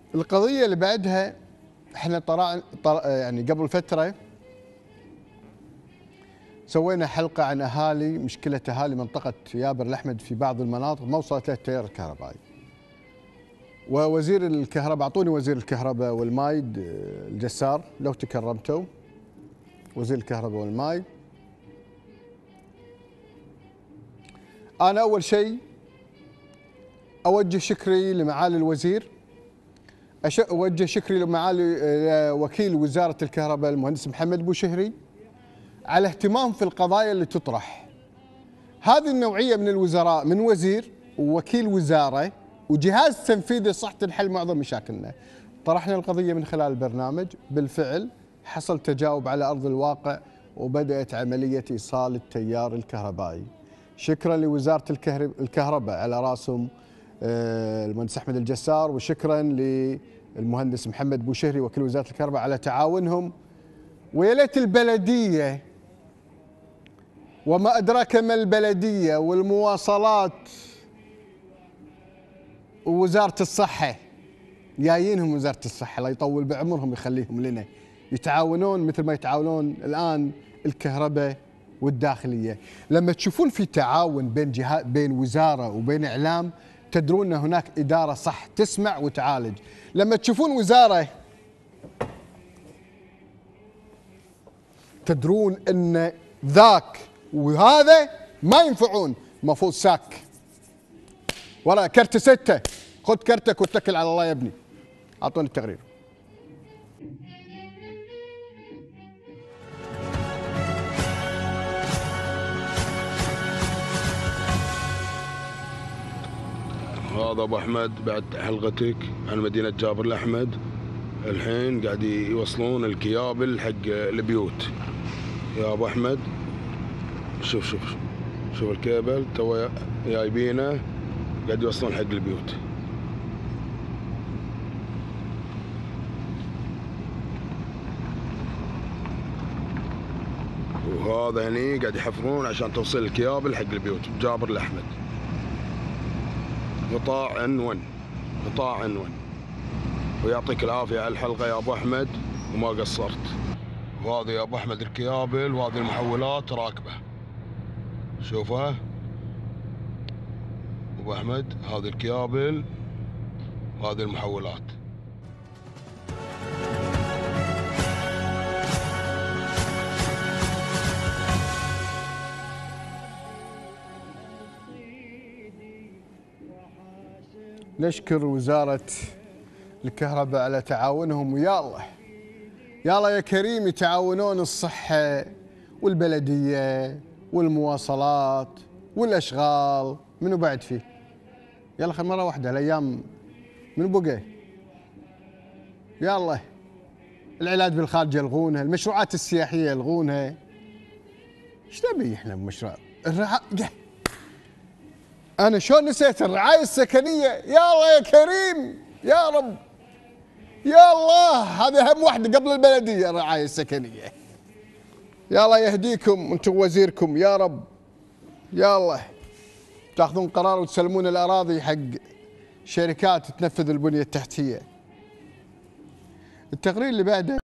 القضية اللي بعدها احنا يعني قبل فترة سوينا حلقة عن مشكلة أهالي منطقة يابر الأحمد في بعض المناطق ما وصلت له التيار الكهربائي. ووزير الكهرباء أعطوني وزير الكهرباء والماي الجسار لو تكرمتوا، وزير الكهرباء والماي. أنا أول شيء أوجه شكري لمعالي الوزير، أوجه شكري لمعالي وكيل وزارة الكهرباء المهندس محمد بوشهري على اهتمام في القضايا اللي تطرح. هذه النوعية من الوزراء، من وزير ووكيل وزارة وجهاز تنفيذي صح تنحل معظم مشاكلنا. طرحنا القضية من خلال البرنامج، بالفعل حصل تجاوب على أرض الواقع وبدأت عملية إيصال التيار الكهربائي. شكرا لوزارة الكهرباء على راسهم المهندس أحمد الجسار، وشكرا للمهندس محمد بوشهري وكيل وزارة الكهرباء على تعاونهم. ويا ليت البلدية وما أدراك ما البلدية والمواصلات ووزارة الصحة، جايينهم وزارة الصحة الله يطول بعمرهم يخليهم لنا، يتعاونون مثل ما يتعاونون الآن الكهرباء والداخلية. لما تشوفون في تعاون بين جهات، بين وزارة وبين إعلام، تدرون أن هناك إدارة صح تسمع وتعالج. لما تشوفون وزارة تدرون أن ذاك وهذا ما ينفعون، المفروض ساك ورا كرت 6، خذ كرتك واتكل على الله يا ابني. أعطوني التقرير. هذا ابو احمد بعد حلقتك عن مدينه جابر الاحمد. الحين قاعد يوصلون الكيابل حق البيوت يا ابو احمد. شوف الكيبل تو جايبينه قاعد يوصلون حق البيوت. وهذا هني قاعد يحفرون عشان توصل الكيابل حق البيوت بجابر الاحمد. قطاع عنون. ويعطيك العافية على الحلقة يا أبو أحمد وما قصرت. وهذه يا أبو أحمد الكيابل وهذه المحولات راكبة، شوفها أبو أحمد، هذه الكيابل وهذه المحولات. نشكر وزارة الكهرباء على تعاونهم، ويا الله يا الله يا كريم يتعاونون الصحة والبلدية والمواصلات والأشغال. منو بعد فيه؟ يلا خل مرة واحدة الأيام من بقى. يا الله العلاج بالخارج يلغونها، المشروعات السياحية يلغونها. ايش نبي احنا بمشروع أنا شلون نسيت الرعاية السكنية؟ يا الله يا كريم يا رب، يا الله هذه أهم واحدة قبل البلدية، الرعاية السكنية. يا الله يهديكم أنتم وزيركم يا رب. يا الله تاخذون قرار وتسلمون الأراضي حق شركات تنفذ البنية التحتية. التقرير اللي بعده